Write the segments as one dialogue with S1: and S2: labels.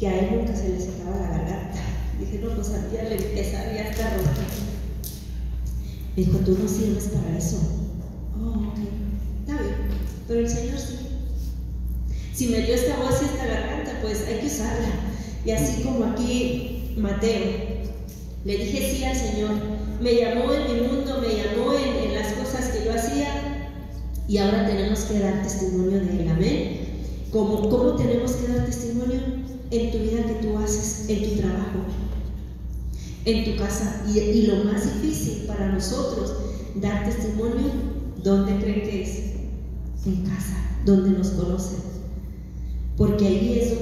S1: que a él nunca se le secaba la garganta. Dije, no, pues a ti al empezar ya está rota. Me dijo, tú no sirves para eso. Oh, ok, está bien, pero el Señor sí. Si me dio esta voz y esta garganta, pues hay que usarla. Y así como aquí Mateo, le dije sí al Señor. Me llamó en mi mundo, me llamó en las cosas que yo hacía, y ahora tenemos que dar testimonio de Él. Amén. ¿Cómo tenemos que dar testimonio? En tu vida que tú haces, en tu trabajo, en tu casa. Y lo más difícil para nosotros, dar testimonio, ¿dónde creen que es? En casa, donde nos conocen. Porque ahí es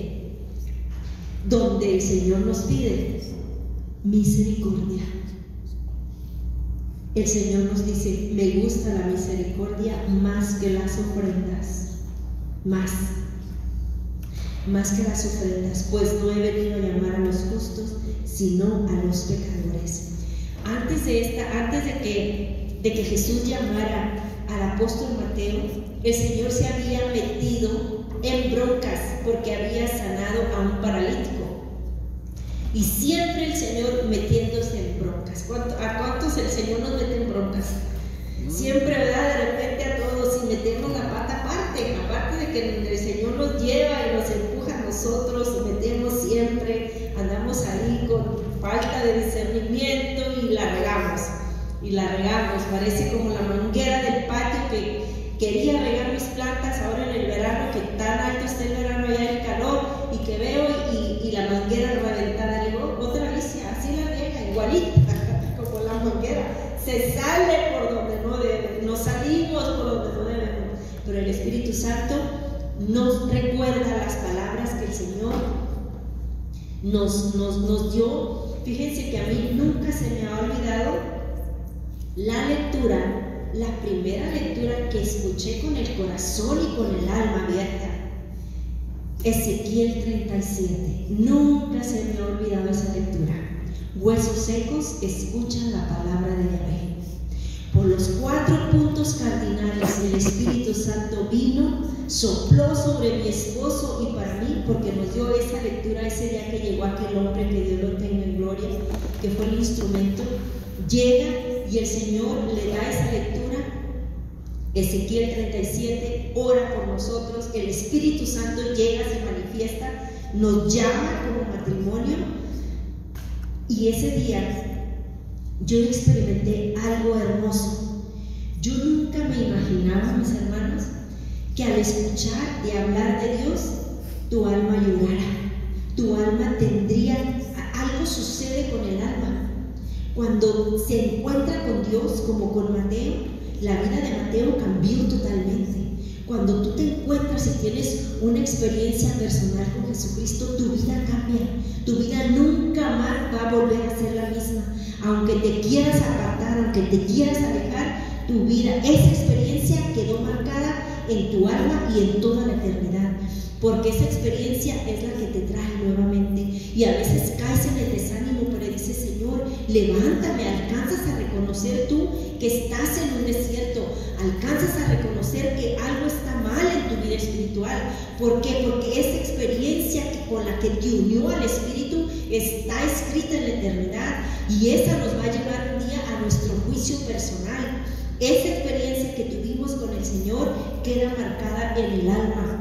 S1: donde el Señor nos pide misericordia. El Señor nos dice, me gusta la misericordia más que las ofrendas. Más que las ofrendas, pues no he venido a llamar a los justos, sino a los pecadores. Antes de que Jesús llamara al apóstol Mateo, el Señor se había metido en broncas porque había sanado a un paralítico. Y siempre el Señor metiéndose en broncas. ¿A cuántos el Señor nos mete en broncas? Siempre, ¿verdad? De repente a todos, y metemos la pata aparte de que el Señor nos lleva y nos empuja a nosotros, y metemos siempre, andamos ahí con falta de discernimiento y la regamos. Parece como la manguera del patio que quería regar mis plantas ahora en el verano, que tan alto está el verano, allá el calor, y que veo y la manguera reventada. Le digo, otra vez, así la riega, igualita como la manguera, se sale por donde no debe, nos salimos por donde no debemos. Pero el Espíritu Santo nos recuerda las palabras que el Señor nos dio. Fíjense que a mí nunca se me ha olvidado la primera lectura que escuché con el corazón y con el alma abierta. Ezequiel 37. Nunca se me ha olvidado esa lectura. Huesos secos escuchan la palabra de Yahvé. Por los 4 puntos cardinales, el Espíritu Santo vino, sopló sobre mi esposo y para mí, porque nos dio esa lectura ese día que llegó aquel hombre, que Dios lo tenga en gloria, que fue el instrumento. Llega y el Señor le da esa lectura. Ezequiel 37, ora por nosotros. El Espíritu Santo llega, se manifiesta, nos llama como matrimonio. Y ese día yo experimenté algo hermoso. Yo nunca me imaginaba, mis hermanos, que al escuchar y hablar de Dios, tu alma llorara, tu alma tendría, algo sucede con el alma. Cuando se encuentra con Dios, como con Mateo, la vida de Mateo cambió totalmente. Cuando tú te encuentras y tienes una experiencia personal con Jesucristo, tu vida cambia. Tu vida nunca más va a volver a ser la misma. Aunque te quieras apartar, aunque te quieras alejar, tu vida, esa experiencia quedó marcada en tu alma y en toda la eternidad. Porque esa experiencia es la que te trae nuevamente. Y a veces caes en el desánimo, pero dices, Señor, levántame. Alcanzas a reconocer tú que estás en un desierto. Alcanzas a reconocer que algo está mal en tu vida espiritual. ¿Por qué? Porque esa experiencia con la que te unió al Espíritu está escrita en la eternidad. Y esa nos va a llevar un día a nuestro juicio personal. Esa experiencia que tuvimos con el Señor queda marcada en el alma.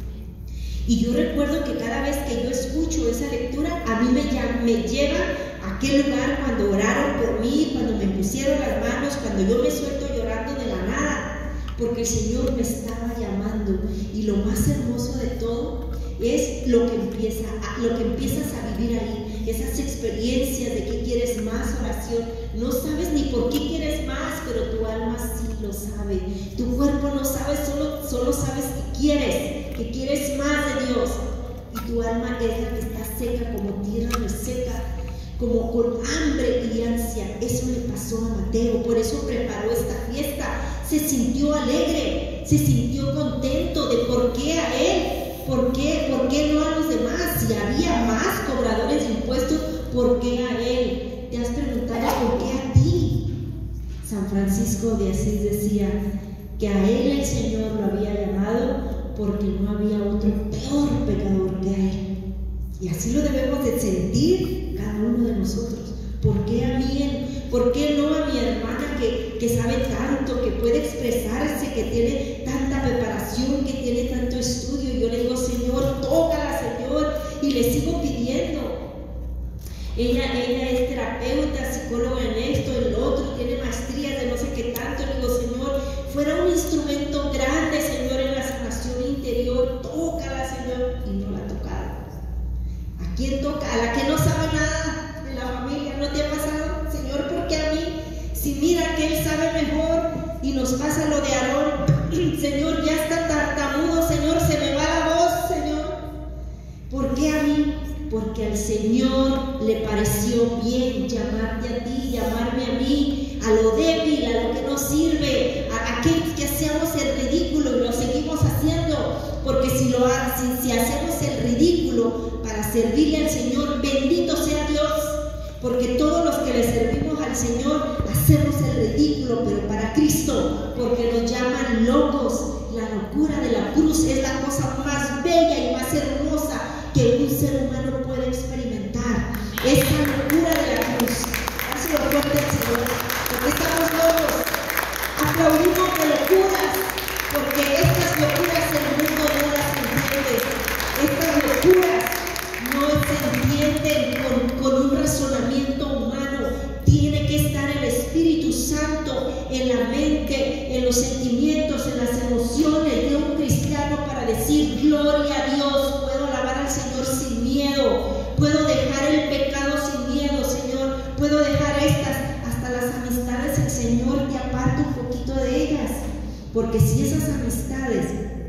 S1: Y yo recuerdo que cada vez que yo escucho esa lectura, a mí me lleva a aquel lugar cuando oraron por mí, cuando me pusieron las manos, cuando yo me suelto llorando de la nada, porque el Señor me estaba llamando. Y lo más hermoso de todo es lo que empiezas a vivir ahí, esas experiencias de que quieres más oración. No sabes ni por qué quieres más, pero tu alma sí lo sabe. Tu cuerpo no sabe, solo sabes que quieres más de Dios. Y tu alma es la que está seca como tierra reseca, como con hambre y ansia. Eso le pasó a Mateo, por eso preparó esta fiesta. Se sintió alegre, se sintió contento de por qué a él. ¿Por qué no a los demás? Si había más cobradores de impuestos, ¿por qué a él? ¿Te has preguntado por qué a ti? San Francisco de Asís decía que a él el Señor lo había llamado porque no había otro peor pecador que a él. ¿Por qué a mí? ¿Por qué no a mi hermana que sabe tanto, que puede expresarse, que tiene tanta preparación, que tiene tanto estudio? Y yo le digo, Señor, tócala, Señor, y le sigo pidiendo. Ella es terapeuta, psicóloga en esto, en lo otro, tiene maestrías de no sé qué tanto. Le digo, Señor, fuera un instrumento grande, Señor, en la sanación interior, tócala, Señor, y no la ha tocado. ¿A quién toca? A la que no sabe nada de la familia. ¿No te ha pasado, Señor? ¿Por qué a mí? Si mira que Él sabe mejor y nos pasa lo de Aarón, Señor, ya está tartamudo, Señor, se me va la voz, Señor. ¿Por qué a mí? Porque al Señor le pareció bien llamarte a ti, llamarme a mí, a lo débil, a lo que no sirve, a aquel que hacemos el ridículo y lo seguimos haciendo, porque si hacemos el ridículo para servirle al Señor, bendito sea Dios, porque todos los que le servimos al Señor hacemos el ridículo, pero para Cristo, porque nos llaman locos. La locura de la cruz es la cosa más bella y más hermosa que un ser humano puede experimentar. Esa locura de la cruz. Hazlo fuerte al Señor, porque estamos locos. Aplaudimos de locuras, porque estas locuras el mundo no las entiende. Estas locuras no se entienden con un razonamiento humano. Tiene que estar el Espíritu Santo en la mente, en los sentimientos, en las emociones de un cristiano para decir gloria a Dios. Puedo alabar al Señor sin miedo, puedo dejar el pecado sin miedo, Señor, puedo dejar hasta las amistades. El Señor te aparta un poquito de ellas, porque si esas amistades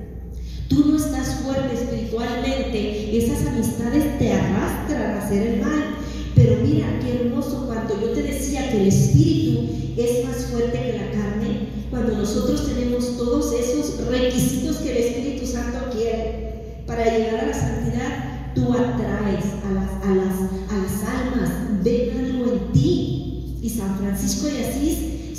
S1: tú no estás fuerte espiritualmente, esas amistades te arrastran a hacer el mal. Pero mira qué hermoso, cuando yo te decía que el Espíritu es más fuerte que la carne, cuando nosotros tenemos todos esos requisitos que el Espíritu Santo quiere para llegar a la santidad, tú atraes a las almas, ven algo en ti. Y San Francisco de Asís,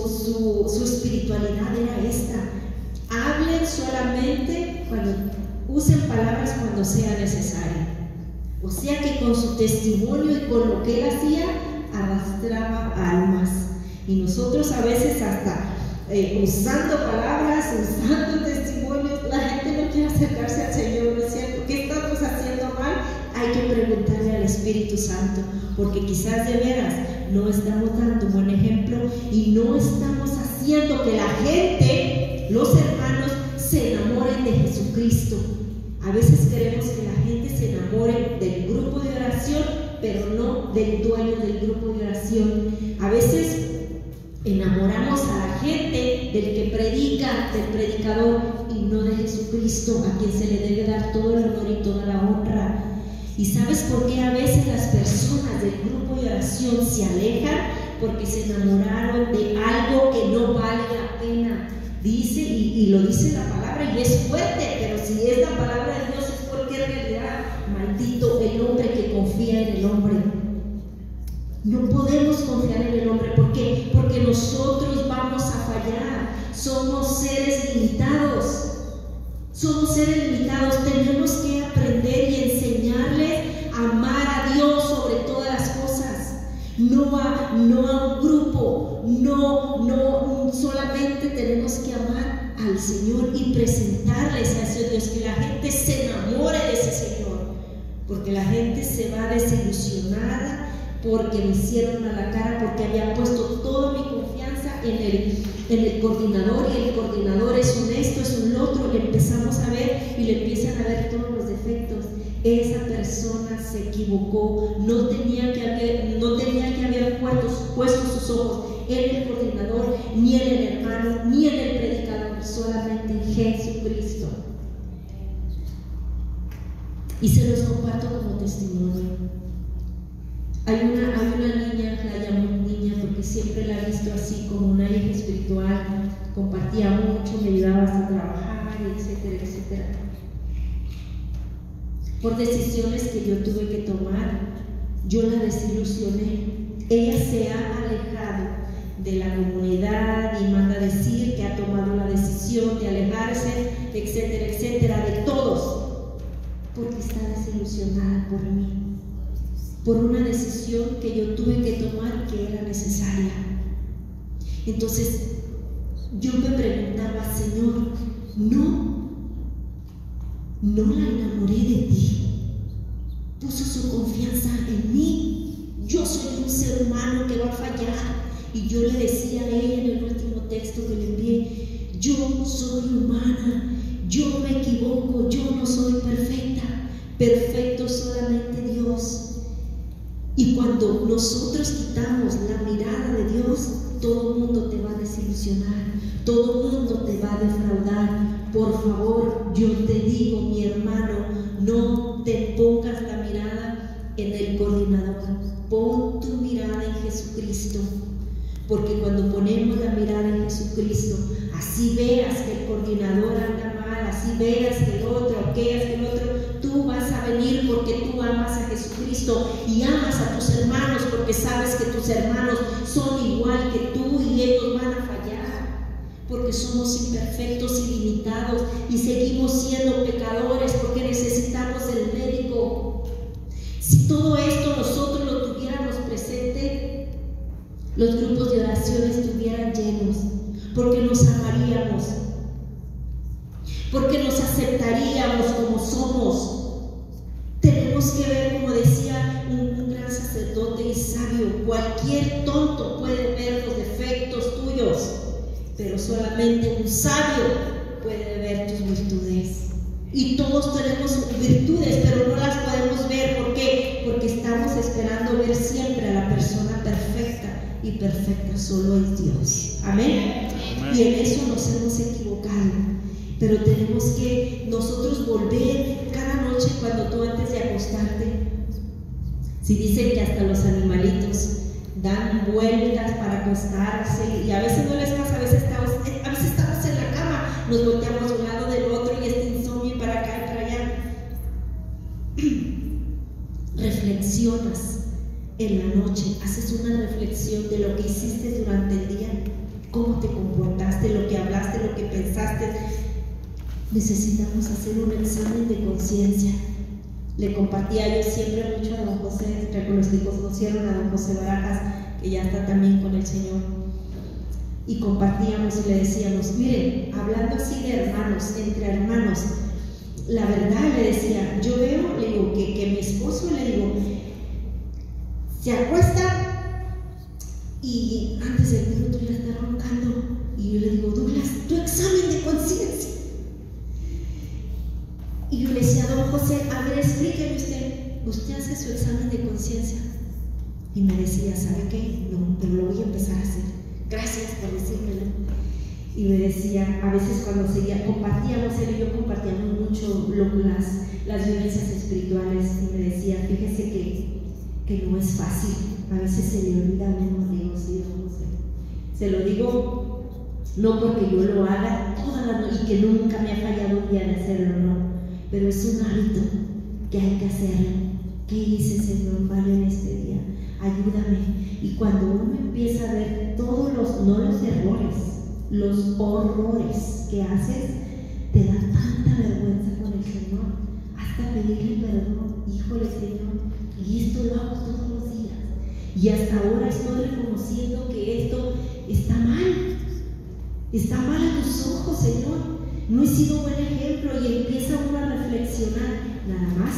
S1: su espiritualidad era esta: hablen solamente usen palabras cuando sea necesario. O sea que con su testimonio y con lo que él hacía, arrastraba almas. Y nosotros a veces hasta usando palabras, usando testimonios, la gente no quiere acercarse al Señor, ¿no es cierto? ¿Qué estamos haciendo mal? Hay que preguntarle al Espíritu Santo, porque quizás de veras no estamos dando un buen ejemplo y no estamos haciendo que la gente, los hermanos, se enamoren de Jesucristo. A veces queremos que la gente se enamore del grupo de oración, pero no del dueño del grupo de oración. A veces enamoramos a la gente del que predica, del predicador, y no de Jesucristo, a quien se le debe dar todo el honor y toda la honra. ¿Y sabes por qué a veces las personas del grupo de oración se alejan? Porque se enamoraron de algo que no vale la pena. Dice, y lo dice la palabra, y es fuerte, pero si es la palabra de Dios es porque en realidad, maldito el hombre que confía en el hombre. No podemos confiar en el hombre. ¿Por qué? Porque nosotros vamos a fallar. Somos seres limitados. Somos seres limitados. Tenemos que aprender y enseñarles a amar a Dios sobre todas las cosas. No a un grupo. No solamente tenemos que amar al Señor y presentarles a ese Dios, que la gente se enamore de ese Señor, porque la gente se va desilusionada porque me hicieron a la cara, porque había puesto toda mi confianza en el coordinador, y el coordinador es honesto, es un otro, le empezamos a ver y le empiezan a ver todos los defectos. Esa persona se equivocó, no tenía que haber puesto sus ojos en el coordinador, ni en el hermano, ni en el predicador, solamente en Jesucristo. Y se los comparto como testimonio. Hay una niña, la llamo niña porque siempre la he visto así como una hija espiritual, compartía mucho, me ayudaba a trabajar, etcétera, etcétera. Por decisiones que yo tuve que tomar, yo la desilusioné. Ella se ha alejado de la comunidad y manda decir que ha tomado la decisión de alejarse, etcétera, etcétera, de todos, porque está desilusionada por mí. por una decisión que yo tuve que tomar que era necesaria. Entonces yo me preguntaba, Señor, no la enamoré de ti, puso su confianza en mí. Yo soy un ser humano que va a fallar. Y yo le decía a ella en el último texto que le envié, yo soy humana, yo me equivoco, yo no soy perfecta, perfecto solamente Dios. Y cuando nosotros quitamos la mirada de Dios, todo el mundo te va a desilusionar, todo el mundo te va a defraudar. Por favor, yo te digo, mi hermano, no te pongas la mirada en el coordinador, pon tu mirada en Jesucristo. Porque cuando ponemos la mirada en Jesucristo, así veas que el coordinador anda mal, así veas que el otro, tú vas a venir porque tú amas a Jesucristo y amas a tus hermanos porque sabes que tus hermanos son igual que tú y ellos van a fallar, porque somos imperfectos y limitados y seguimos siendo pecadores porque necesitamos el médico. Si todo esto nosotros lo tuviéramos presente, los grupos de oración estuvieran llenos, porque nos amaríamos, porque nos aceptaríamos como somos. Tenemos que ver, como decía un gran sacerdote y sabio, cualquier tonto puede ver los defectos tuyos, pero solamente un sabio puede ver tus virtudes. Y todos tenemos virtudes, pero no las podemos ver. ¿Por qué? Porque estamos esperando ver siempre a la persona perfecta. Y perfecta solo es Dios. Amén. Y en eso nos hemos equivocado. Pero tenemos que nosotros volver cada noche, cuando tú antes de acostarte, si dicen que hasta los animalitos dan vueltas para acostarse, y a veces no les pasa, a veces estamos en la cama, nos volteamos de un lado del otro y este insomnio para acá y para allá. Reflexionas en la noche, haces una reflexión de lo que hiciste durante el día, cómo te comportaste, lo que hablaste, lo que pensaste. Necesitamos hacer un examen de conciencia. Le compartía yo siempre mucho a don José, con los que conocieron a don José Barajas, que ya está también con el Señor, y compartíamos y le decíamos, miren, hablando así de hermanos, entre hermanos, la verdad, le decía, yo veo, le digo, que mi esposo, le digo, se acuesta y antes del minuto ya está roncando, y yo le digo, Douglas, tu examen de conciencia. Y yo le decía, don José, a ver, explíqueme usted hace su examen de conciencia. Y me decía, ¿sabe qué? No, pero lo voy a empezar a hacer. Gracias por decírmelo. Y me decía, a veces cuando compartíamos, él y yo compartíamos mucho las vivencias espirituales, y me decía, fíjese que no es fácil, a veces se le olvida a uno, digo, sí, no sé. Se lo digo no porque yo lo haga toda la noche y que nunca me ha fallado un día de hacerlo, no, pero es un hábito que hay que hacerlo. ¿Qué hice, Señor, vale, en este día? Ayúdame. Y cuando uno empieza a ver todos no los errores, los horrores que haces, te da tanta vergüenza con el Señor, hasta pedirle perdón. Híjole, Señor, y esto lo hago todos los días, y hasta ahora estoy reconociendo que esto está mal a tus ojos, Señor, no he sido buen ejemplo. Y empieza uno a reflexionar, nada más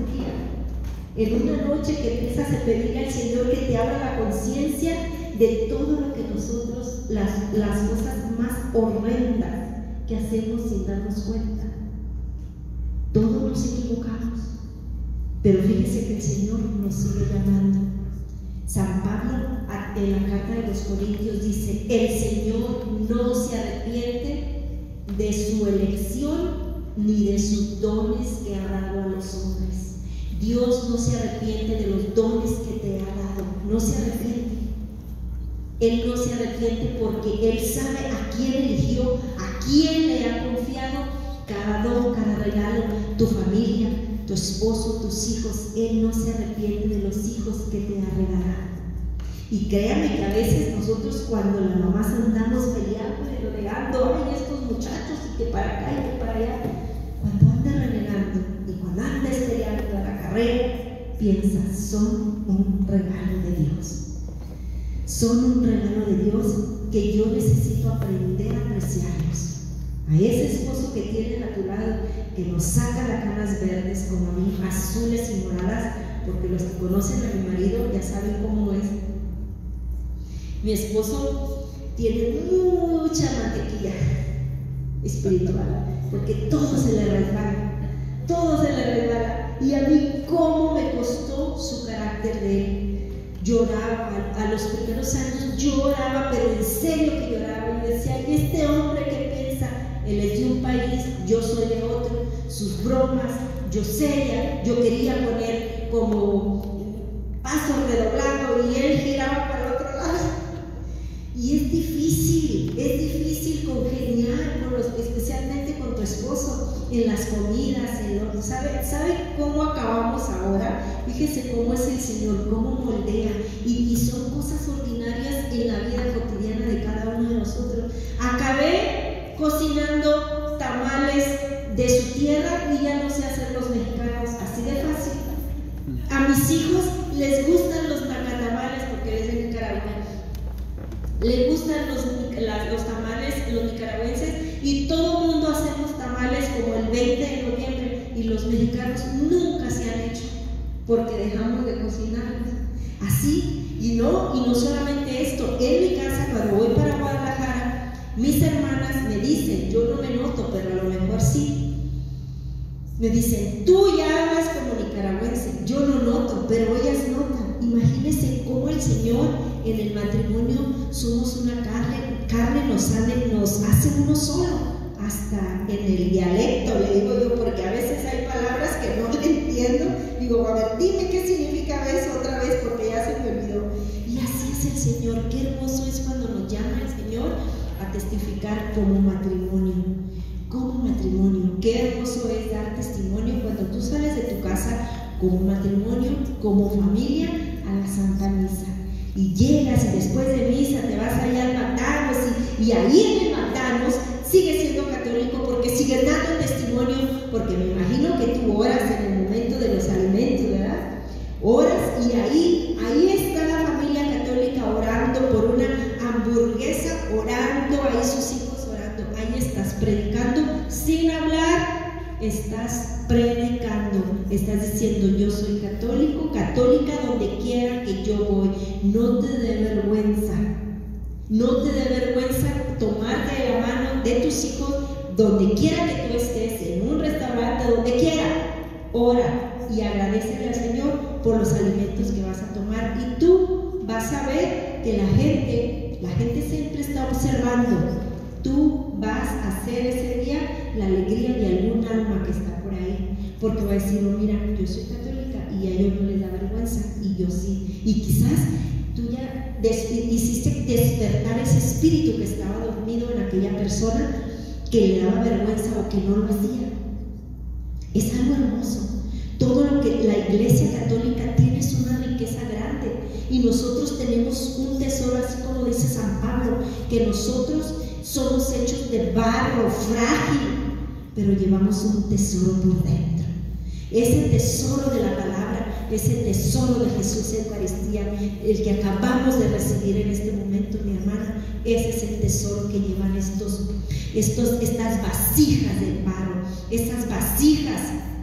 S1: en una noche que empiezas a pedirle al Señor que te abra la conciencia de todo lo que nosotros, las cosas más horrendas que hacemos sin darnos cuenta. Todos nos equivocamos, pero fíjese que el Señor nos sigue llamando. San Pablo, en la carta de los Corintios, dice, el Señor no se arrepiente de su elección ni de sus dones que ha dado a los hombres. Dios no se arrepiente de los dones que te ha dado, no se arrepiente. Él no se arrepiente porque Él sabe a quién eligió, a quién le ha confiado cada don, cada regalo, tu familia, tu esposo, tus hijos. Él no se arrepiente de los hijos que te ha regalado. Y créame que a veces nosotros, cuando las mamás andamos peleando y renegando, ay, estos muchachos, y que para acá y que para allá, cuando andas renegando y cuando andas peleando a la carrera, piensa, son un regalo de Dios. Son un regalo de Dios que yo necesito aprender a apreciarlos. A ese esposo que tienes a tu lado, que nos saca las canas verdes como a mí, azules y moradas, porque los que conocen a mi marido ya saben cómo es. Mi esposo tiene mucha mantequilla espiritual, porque todo se le resbala, todo se le resbala. Y a mí cómo me costó su carácter de él. Lloraba, a los primeros años lloraba, pero en serio que lloraba. Y decía, ¿y este hombre qué piensa? Él es de un país, yo soy de otro, sus bromas, yo seria, yo quería poner como paso redoblado y él giraba para el otro lado. Y es difícil congeniar con los, especialmente con tu esposo en las comidas, ¿sabe cómo acabamos ahora? Fíjese cómo es el Señor, cómo moldea, y son cosas ordinarias en la vida cotidiana de cada uno de nosotros. Acabé cocinando tamales de su tierra y ya no sé hacer los mexicanos, así de fácil. A mis hijos les gustan los nacatamales porque les de Nicaragua. Les gustan los tamales, los nicaragüenses, y todo el mundo hacemos tamales como el 20 de noviembre, y los mexicanos nunca se han hecho porque dejamos de cocinarlos. Así, y no solamente esto, en mi casa cuando voy para Guadalajara, mis hermanas me dicen, yo no me noto, pero a lo mejor sí, me dicen, tú ya hablas como nicaragüense, yo no noto, pero ellas notan. Imagínense cómo el Señor en el matrimonio somos una carne nos hace uno solo, hasta en el dialecto, le digo yo, porque a veces hay palabras que no le entiendo. Digo, a ver, dime qué significa eso otra vez, porque ya se me olvidó. Y así es el Señor. Qué hermoso es cuando nos llama el Señor a testificar como matrimonio. Como matrimonio. Qué hermoso es dar testimonio cuando tú sales de tu casa como matrimonio, como familia, a la Santa Misa. Y llegas y después de misa te vas allá al McDonald's y ahí en el McDonald's sigues siendo católico porque sigues dando testimonio, porque me imagino que tú oras en el momento de los alimentos, ¿verdad? Oras y ahí está la familia católica orando por una hamburguesa, orando, ahí sus hijos orando, ahí estás predicando sin hablar. Estás predicando, estás diciendo yo soy católico, católica donde quiera que yo voy. No te dé vergüenza, no te dé vergüenza tomarte de la mano de tus hijos donde quiera que tú estés, en un restaurante, donde quiera. Ora y agradecele al Señor por los alimentos que vas a tomar, y tú vas a ver que la gente siempre está observando. Tú vas a hacer ese día la alegría de algún alma que está por ahí, porque va a decir, oh, mira, yo soy católica y a ellos no les da vergüenza, y yo sí. Y quizás tú ya hiciste despertar ese espíritu que estaba dormido en aquella persona que le daba vergüenza o que no lo hacía. Es algo hermoso. Todo lo que la Iglesia Católica tiene es una riqueza grande, y nosotros tenemos un tesoro, así como dice San Pablo, que nosotros somos hechos de barro frágil, pero llevamos un tesoro por dentro. Ese tesoro de la palabra, ese tesoro de Jesús en Eucaristía, el que acabamos de recibir en este momento, mi hermana, ese es el tesoro que llevan estas vasijas de barro, estas vasijas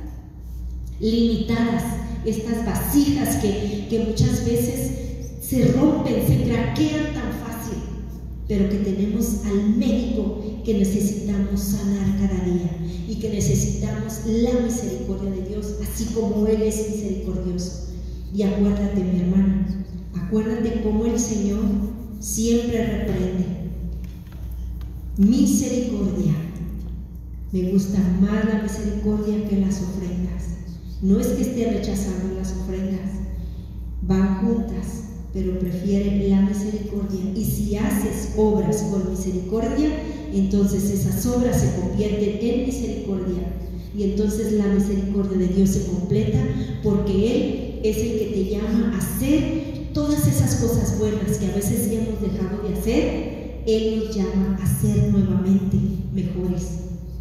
S1: limitadas, estas vasijas que muchas veces se rompen, se craquean tan fácil, pero que tenemos al médico que necesitamos sanar cada día, y que necesitamos la misericordia de Dios, así como Él es misericordioso. Y acuérdate, mi hermana, acuérdate cómo el Señor siempre reprende. Misericordia. Me gusta más la misericordia que las ofrendas. No es que esté rechazando las ofrendas, van juntas, pero prefieren la misericordia. Y si haces obras con misericordia, entonces esas obras se convierten en misericordia, y entonces la misericordia de Dios se completa, porque Él es el que te llama a hacer todas esas cosas buenas que a veces ya hemos dejado de hacer. Él nos llama a ser nuevamente mejores.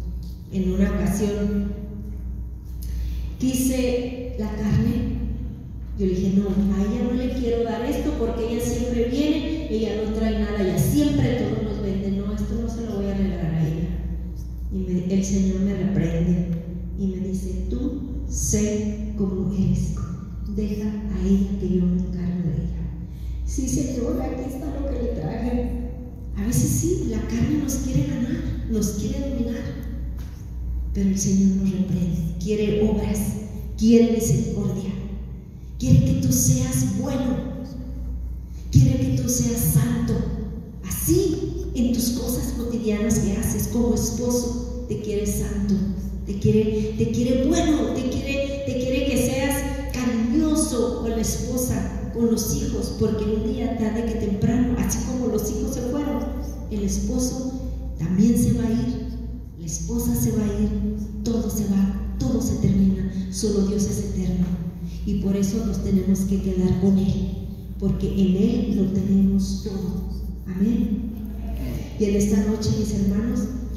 S1: En una ocasión quise la carne Yo le dije, no, a ella no le quiero dar esto porque ella siempre viene, ella no trae nada, ella siempre todo nos vende, no, esto no se lo voy a regalar a ella. Y el Señor me reprende y me dice, tú sé como eres, deja a ella que yo me encargo de ella. Sí, Señor, aquí está lo que le traje. A veces sí, la carne nos quiere ganar, nos quiere dominar, pero el Señor nos reprende, quiere obras, quiere misericordia, quiere que tú seas bueno, quiere que tú seas santo. Así en tus cosas cotidianas que haces como esposo, te quiere santo, te quiere bueno, te quiere que seas cariñoso con la esposa, con los hijos, porque un día tarde que temprano, así como los hijos se fueron, el esposo también se va a ir, la esposa se va a ir, todo se va, todo se termina, solo Dios es eterno y por eso nos tenemos que quedar con Él, porque en Él lo tenemos todo. Amén. Y en esta noche, mis hermanos,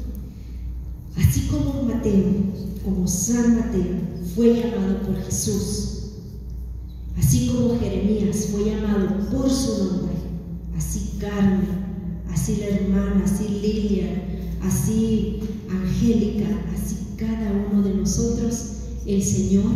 S1: así como Mateo, como San Mateo fue llamado por Jesús, así como Jeremías fue llamado por su nombre, así Carmen, así la hermana, así Lilian, así Angélica, así cada uno de nosotros, el Señor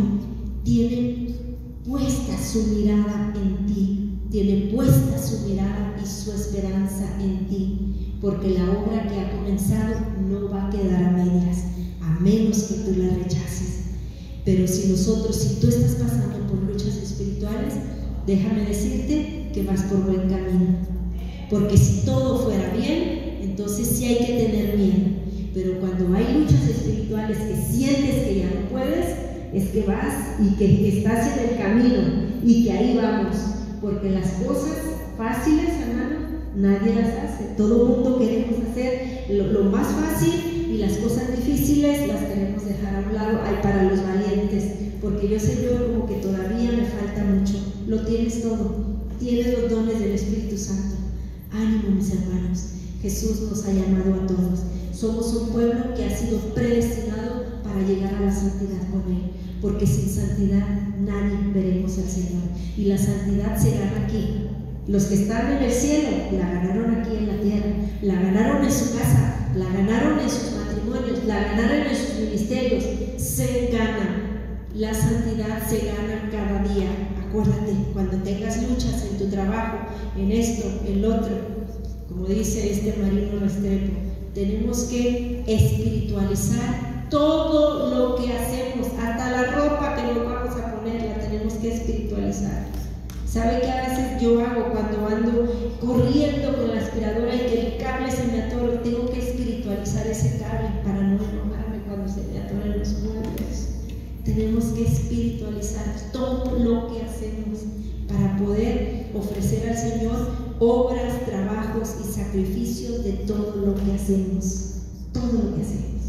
S1: tiene puesta su mirada en ti, tiene puesta su mirada y su esperanza en ti, porque la obra que ha comenzado no va a quedar a medias, a menos que tú la rechaces. Pero si tú estás pasando por luchas espirituales, déjame decirte que vas por buen camino, porque si todo fuera bien, entonces sí hay que tener miedo, pero cuando hay luchas espirituales que sientes que ya no puedes, es que vas y que estás en el camino y que ahí vamos, porque las cosas fáciles, hermano, nadie las hace. Todo mundo queremos hacer lo más fácil y las cosas difíciles las queremos dejar a un lado. Hay para los valientes, porque yo sé como que todavía me falta mucho. Lo tienes todo, tienes los dones del Espíritu Santo. Ánimo, mis hermanos, Jesús nos ha llamado a todos. Somos un pueblo que ha sido predestinado para llegar a la santidad con Él, porque sin santidad nadie veremos al Señor, y la santidad se gana aquí. Los que están en el cielo la ganaron aquí en la tierra, la ganaron en su casa, la ganaron en sus matrimonios, la ganaron en sus ministerios. Se gana, la santidad se gana cada día. Acuérdate, cuando tengas luchas en tu trabajo, en esto, en lo otro, como dice este Marino Restrepo, tenemos que espiritualizar todo lo que hacemos, hasta la ropa que nos vamos a poner la tenemos que espiritualizar. ¿Sabe qué a veces yo hago cuando ando corriendo con la aspiradora y que el cable se me atore? Tengo que espiritualizar ese cable para no enojarme cuando se me atoren los muebles. Tenemos que espiritualizar todo lo que hacemos para poder ofrecer al Señor obras, trabajos y sacrificios de todo lo que hacemos. Todo lo que hacemos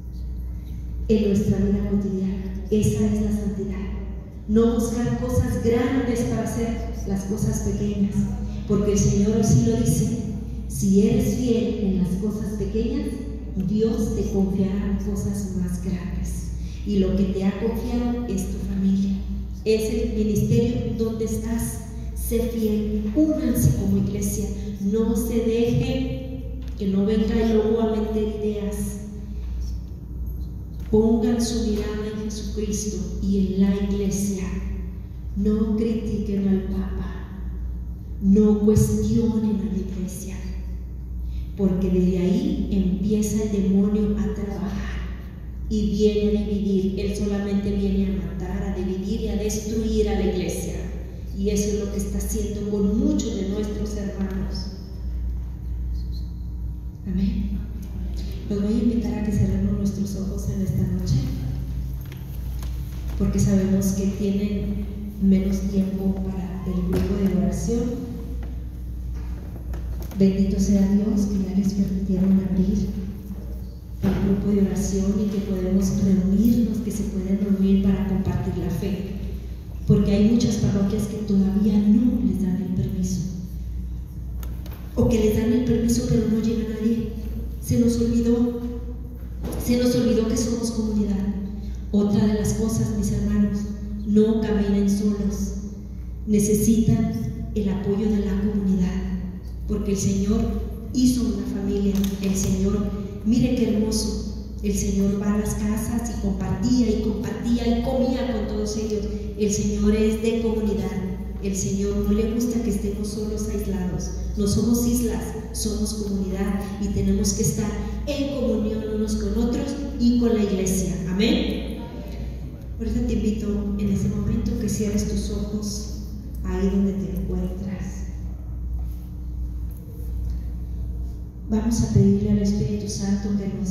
S1: en nuestra vida cotidiana. Esa es la santidad. No buscar cosas grandes para hacer las cosas pequeñas, porque el Señor sí lo dice: si eres fiel en las cosas pequeñas, Dios te confiará cosas más grandes. Y lo que te ha confiado es tu familia, es el ministerio donde estás. Sé fiel, únanse como iglesia, no se dejen que no venga el lobo a meter ideas. Pongan su mirada en Jesucristo y en la iglesia. No critiquen al Papa, no cuestionen a la iglesia, porque desde ahí empieza el demonio a trabajar y viene a dividir. Él solamente viene a matar, a dividir y a destruir a la iglesia, y eso es lo que está haciendo con muchos de nuestros hermanos. Amén. Los voy a invitar a que cerremos nuestros ojos en esta noche, porque sabemos que tienen menos tiempo para el grupo de oración. Bendito sea Dios que ya les permitieron abrir el grupo de oración y que podemos reunirnos, que se pueden reunir para compartir la fe, porque hay muchas parroquias que todavía no les dan el permiso, o que les dan el permiso pero no llega nadie. Se nos olvidó que somos comunidad. Otra de las cosas, mis hermanos, no caminen solos. necesitan el apoyo de la comunidad, porque el Señor hizo una familia. El Señor, mire qué hermoso, el Señor va a las casas y compartía y compartía y comía con todos ellos. El Señor es de comunidad. El Señor no le gusta que estemos solos, aislados. No somos islas, somos comunidad y tenemos que estar en comunión unos con otros y con la iglesia. Amén. Por eso te invito en ese momento que cierres tus ojos ahí donde te encuentras. Vamos a pedirle al Espíritu Santo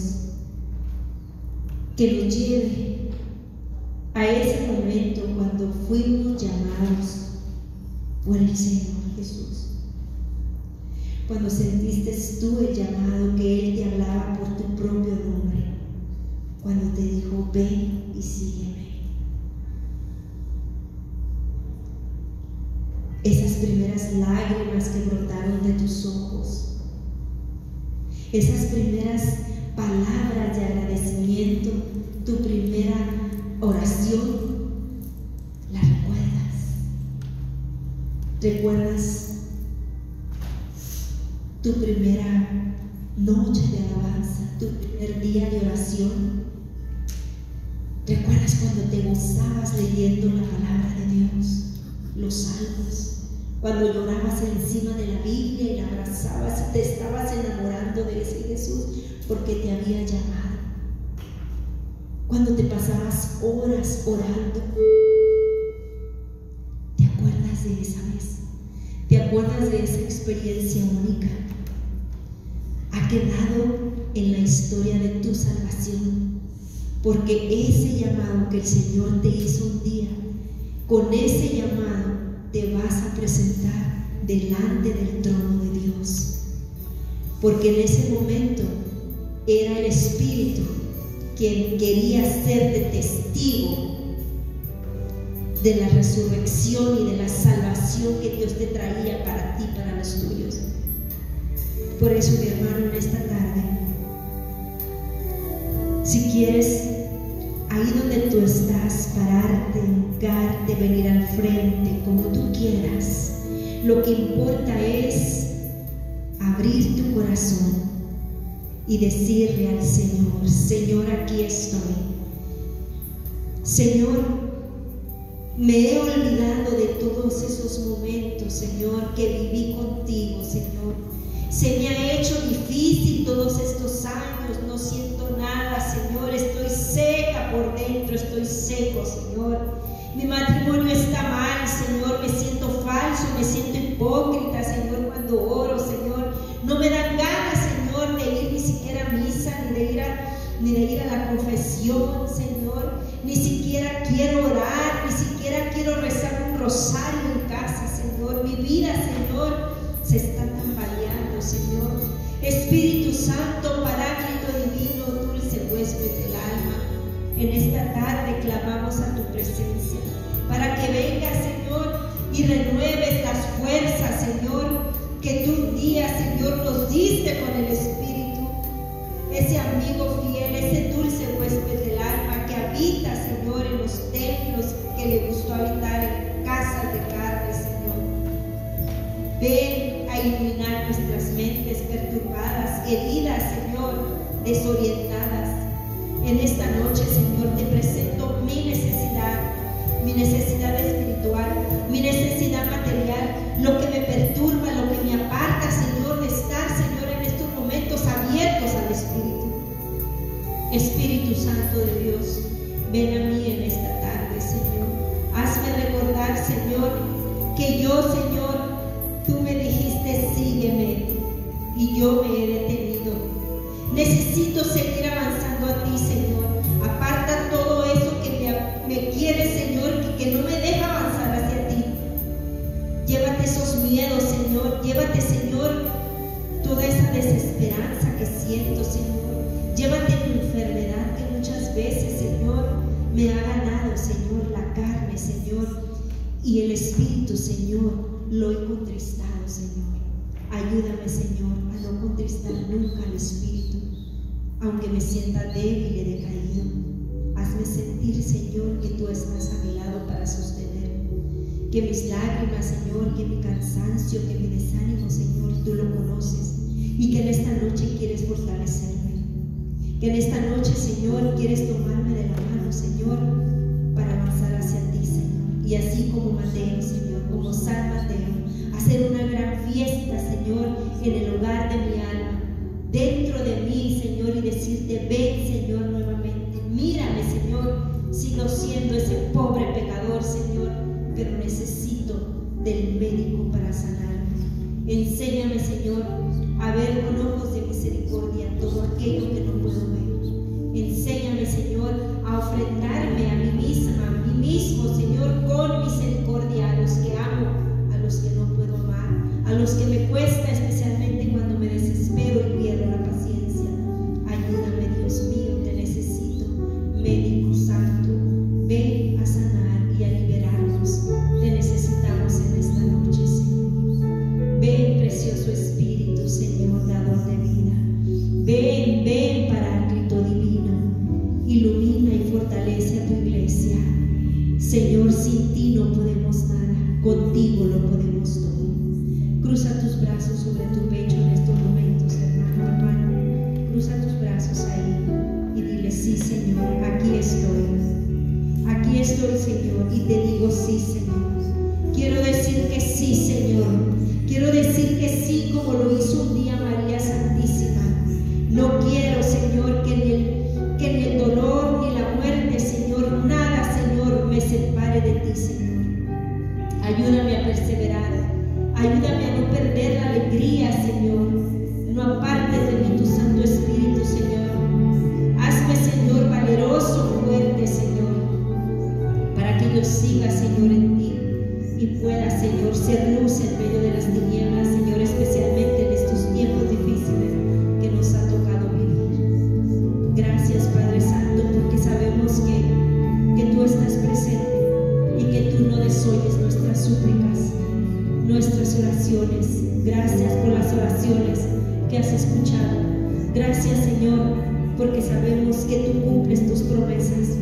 S1: que nos lleve a ese momento cuando fuimos llamados por el Señor Jesús. Cuando sentiste tú el llamado, que Él te hablaba por tu propio nombre, cuando te dijo: ven y sígueme. Esas primeras lágrimas que brotaron de tus ojos, esas primeras palabras de agradecimiento, tu primera oración, ¿la recuerdas? ¿Recuerdas tu primera noche de alabanza, tu primer día de oración? ¿Recuerdas cuando te gozabas leyendo la palabra de Dios, los salmos? Cuando llorabas encima de la Biblia y la abrazabas y te estabas enamorando de ese Jesús porque te había llamado. Cuando te pasabas horas orando. ¿Te acuerdas de esa vez? ¿Te acuerdas de esa experiencia única? Ha quedado en la historia de tu salvación, porque ese llamado que el Señor te hizo un día, con ese llamado te vas a presentar delante del trono de Dios, porque en ese momento era el Espíritu quien quería ser de testigo de la resurrección y de la salvación que Dios te traía para ti, para los tuyos. Por eso, mi hermano, en esta tarde, si quieres, ahí donde tú estás, pararte, hincarte, venir al frente, como tú quieras. Lo que importa es abrir tu corazón y decirle al Señor: Señor, aquí estoy. Señor, me he olvidado de todos esos momentos, Señor, que viví contigo, Señor. Se me ha hecho difícil todos estos años, no siento nada, Señor, estoy seca por dentro, estoy seco, Señor. Mi matrimonio está mal, Señor, me siento falso, me siento hipócrita, Señor, cuando oro, Señor. No me dan ganas, Señor, de ir ni siquiera a misa, ni de ir a la confesión, Señor. Ni siquiera quiero orar, ni siquiera quiero rezar un rosario en casa, Señor. Mi vida, Señor, se está tambaleando, Señor. Espíritu Santo, Paráclito divino, dulce huésped del alma, en esta tarde clamamos a tu presencia para que vengas, Señor, y renueves las fuerzas, Señor, que tú un día, Señor, nos diste con el Espíritu, ese amigo fiel, ese dulce huésped del alma que habita, Señor, en los templos, que le gustó habitar en casas de carne, Señor. Ven a iluminar nuestras mentes perturbadas, heridas, Señor, desorientadas. En esta noche, Señor, te presento mi necesidad espiritual, mi necesidad material, lo que me perturba, lo que me aparta, Señor, de estar, Señor, en estos momentos abiertos al Espíritu. Espíritu Santo de Dios, ven a mí en esta tarde, Señor. Hazme recordar, Señor, que yo, Señor, tú me dijiste: sígueme, y yo me he detenido. Necesito seguir avanzando a ti, Señor. Aparta todo eso que me quiere, Señor, que no me deja avanzar hacia ti. Llévate esos miedos, Señor. Llévate, Señor, toda esa desesperanza que siento, Señor. Llévate mi enfermedad que muchas veces, Señor, me ha ganado, Señor, la carne, Señor, y el espíritu, Señor, lo he contristado, Señor. Ayúdame, Señor, a no contristar nunca al Espíritu, aunque me sienta débil y decaído. Hazme sentir, Señor, que tú estás a mi lado para sostenerme, que mis lágrimas, Señor, que mi cansancio, que mi desánimo, Señor, tú lo conoces, y que en esta noche quieres fortalecerme, que en esta noche, Señor, quieres tomarme de la mano, Señor, para avanzar hacia ti, Señor, y así como Mateo, Señor, como San Mateo, hacer una gran fiesta, Señor, en el hogar de mi alma, dentro de mí, Señor, y decirte: ven, Señor, nuevamente, mírame, Señor, sigo siendo ese pobre pecador, Señor, pero necesito del médico para sanarme. Enséñame, Señor, a ver con ojos de misericordia todo aquello que no puedo ver. Enséñame, Señor, a ofrendarme a mí misma, a mí mismo, Señor, con misericordia a los que amo, a los que no puedo amar, a los que me cuesta, especialmente cuando me desespero y pierdo la paciencia. Ayúdame, Dios mío, te necesito. Médico Santo, ven a sanar y a liberarnos. Te necesitamos en esta noche, Señor. Ven, precioso Espíritu, Señor, dador de vida. Ven, ven, Paráclito divino. Ilumina y fortalece a tu iglesia. Señor, sin ti no podemos nada, contigo lo podemos todo. Cruza tus brazos sobre tu pecho en estos momentos, hermano. Cruza tus brazos ahí y dile: sí, Señor, aquí estoy. Aquí estoy, Señor, y te digo: sí, Señor. Quiero decir que sí, Señor. Quiero decir que sí, como lo hizo un día María Santísima. No quiero, Señor, que ni el dolor ni la muerte, Señor, nada, Señor, me separe de ti, Señor. Ayúdame a perseverar. Ayúdame a no perder la alegría, Señor. No apartes de mí tu Santo Espíritu, Señor. Hazme, Señor, valeroso, fuerte, Señor, para que yo siga, Señor, en ti y pueda, Señor, ser luz en medio de las tinieblas, Señor, especialmente en estos tiempos difíciles que nos ha tocado vivir. Gracias, Padre Santo, porque sabemos que tú estás presente y que tú no desoyes nuestras súplicas, nuestras oraciones. Gracias por las oraciones que has escuchado. Gracias, Señor, porque sabemos que tú cumples tus promesas.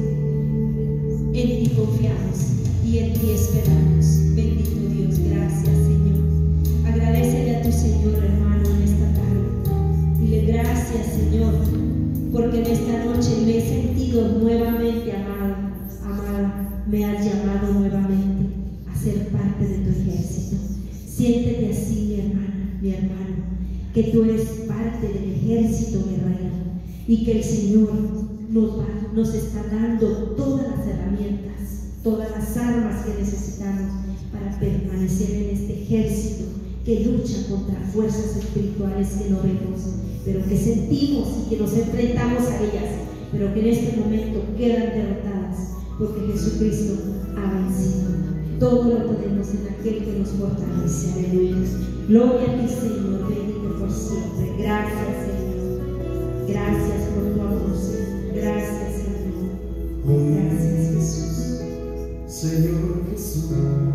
S1: En ti confiamos y en ti esperamos. Bendito Dios, gracias, Señor. Agradécele a tu Señor, hermano, en esta tarde. Dile: gracias, Señor, porque en esta noche me he sentido nuevamente amado, amada. Me has llamado nuevamente a ser parte de tu ejército. Siéntete así, mi hermano, que tú eres parte del ejército guerrero y que el Señor nos está dando todas las herramientas, todas las armas que necesitamos para permanecer en este ejército que lucha contra fuerzas espirituales que no vemos, pero que sentimos y que nos enfrentamos a ellas, pero que en este momento quedan derrotadas porque Jesucristo ha vencido. Todo lo podemos en aquel que nos fortalece. Aleluya. Gloria a ti, Señor, bendito por siempre. Gracias, Señor. Gracias por tu amor, Señor. Gracias, Señor. Gracias, Jesús.
S2: Señor Jesús,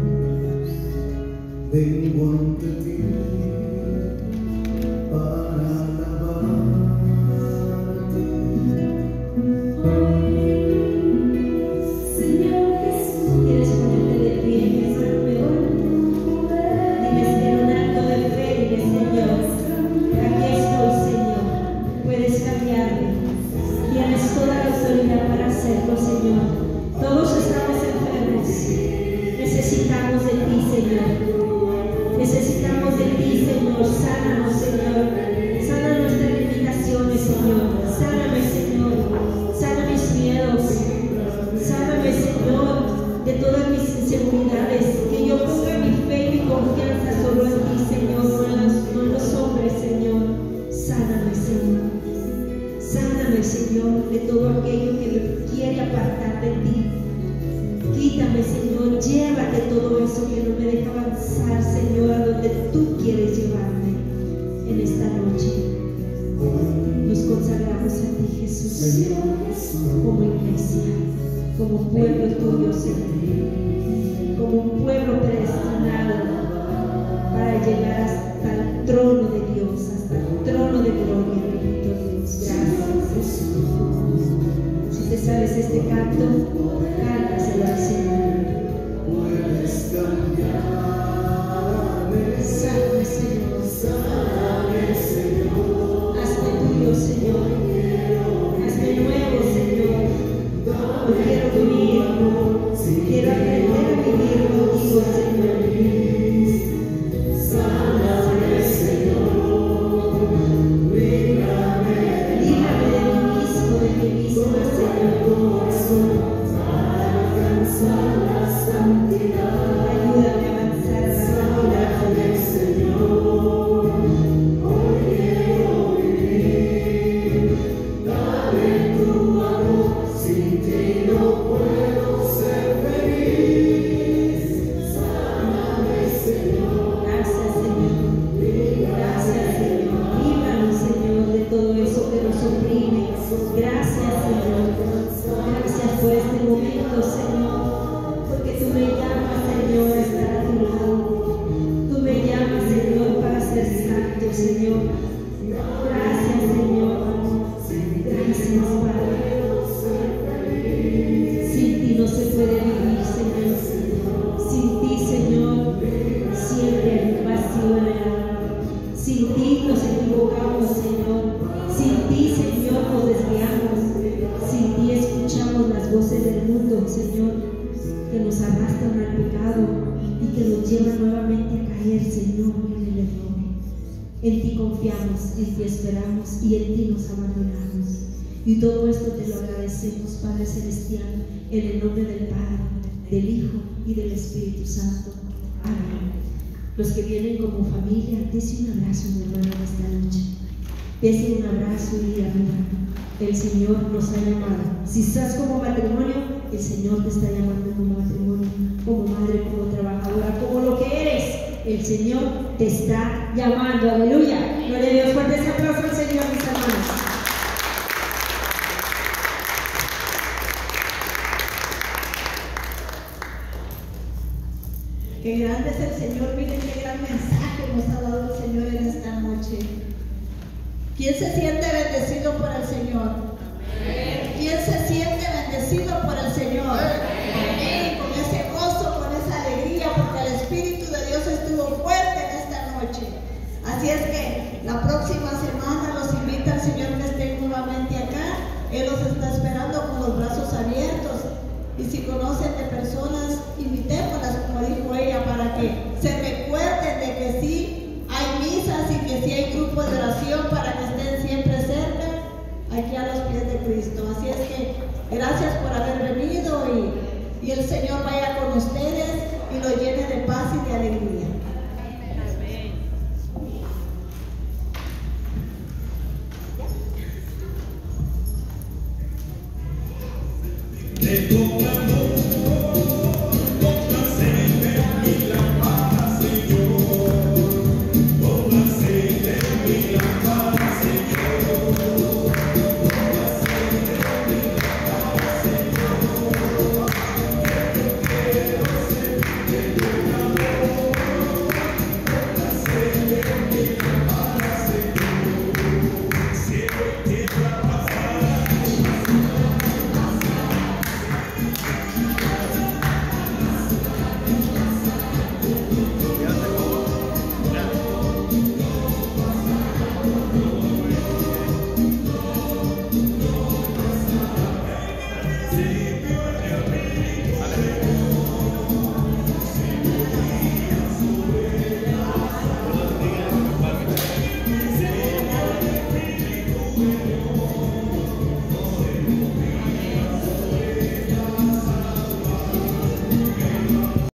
S2: vengo ante ti para alabarte.
S1: Señor Jesús, ¿quieres ponerte de pie, hermano? Diles en un acto de fe, dile: Señor, aquí estoy, Señor. Puedes cambiarme. Tienes toda la autoridad para hacerlo, Señor. Todos estamos enfermos. Necesitamos de ti, Señor. Necesitamos de ti, Señor. Sánanos, Señor. Sana nuestras limitaciones, Señor. Sáname, Señor. Sana mis miedos. Sáname, Señor, de todas mis inseguridades. Que yo ponga mi fe y mi confianza solo en ti, Señor, no en los hombres, Señor. Sáname, Señor. Sáname, Señor, de todo aquello que me quiere apartar de ti. Quítame, Señor, llévate todo eso que no me deja avanzar, Señor, a donde tú quieres llevarme en esta noche. Nos consagramos a ti, Jesús, como iglesia, como pueblo tuyo, Señor, como un pueblo predestinado para llegar hasta el trono de Dios, hasta el trono de gloria, bendito Dios. Gracias, Jesús. Si te sabes este canto, cántaselo al Señor.
S2: Puedes cambiar.
S1: En ti confiamos, en ti esperamos y en ti nos abandonamos. Y todo esto te lo agradecemos, Padre Celestial, en el nombre del Padre, del Hijo y del Espíritu Santo. Amén. Los que vienen como familia, dese un abrazo, mi hermano, esta noche. Dese un abrazo y diga: el Señor nos ha llamado. Si estás como matrimonio, el Señor te está llamando como matrimonio, como madre, como trabajadora, como lo que eres. El Señor te está llamando. Aleluya. Gloria a Dios. Fuerte ese aplauso al Señor, mis hermanos.
S3: Qué grande es el Señor. Miren qué gran mensaje nos ha dado el Señor en esta noche. ¿Quién se siente bendecido por el Señor? Amén. ¿Quién se siente bendecido por el Señor? Amén. Con ese gozo, con esa alegría, porque el Espíritu de Dios estuvo fuerte en esta noche. Así es que la próxima semana los invita al Señor que estén nuevamente acá. Él los está esperando con los brazos abiertos. Y si conocen de personas, invitémoslas, como dijo ella, para que se recuerden de que sí hay misas y que sí hay grupos de oración, para que estén siempre cerca, aquí a los pies de Cristo. Así es que gracias por haber venido y el Señor vaya con ustedes y lo llene de paz y de alegría.